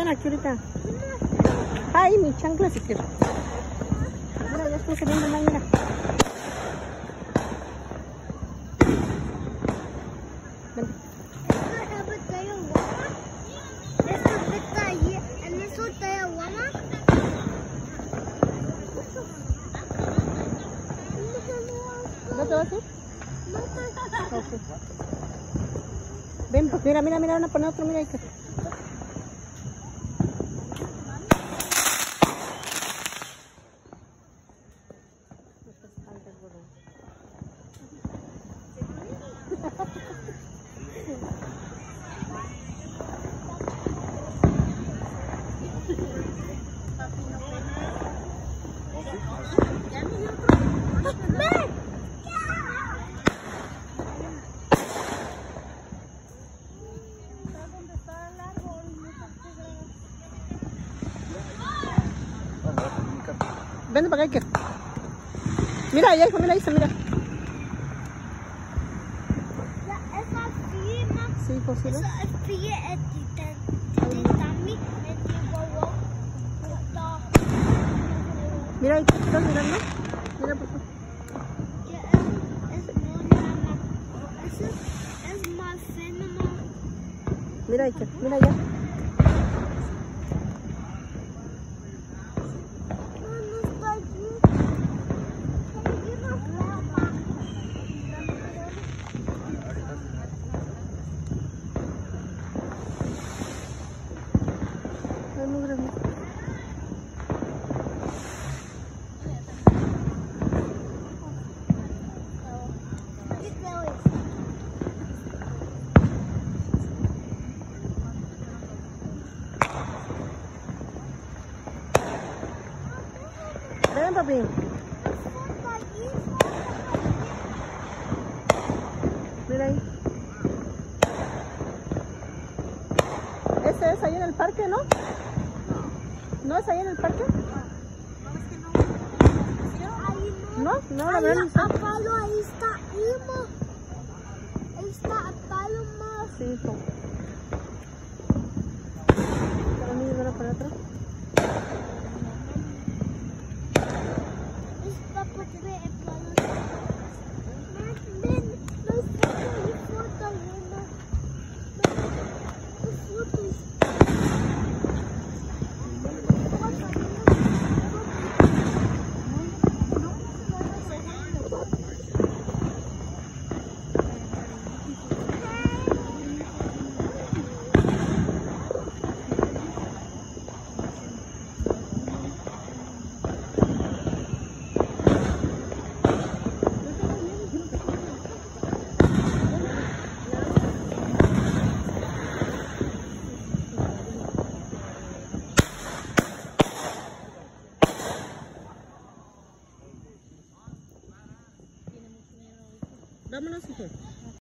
aquí ahorita. Ay, mi chancla se quedó. Mira, ya estoy saliendo mal, mira. Ven. ¿No te vas a ir? Okay. Ven, pues mira, van a poner otro, mira ahí. Vente para acá, Iker. Mira, ya, hijo, mira, ahí está, mira. Sí, hijo, sí, ¿no? Mira, ahí estás mirando. Mira, por favor. Mira, Iker, mira allá. Muy grande. Ven, papi. Mira ahí. Ese es ahí en el parque, ¿no? ¿No es ahí en el parque? No, no, la verdad no sé. Apalo, ahí está Irma. Ahí está Apalo más. Sí, hijo. ¿Vamos a ir para atrás? Está por ver Apalo. Ven, no hay foto, Irma. No fotos. Vámonos, hijo.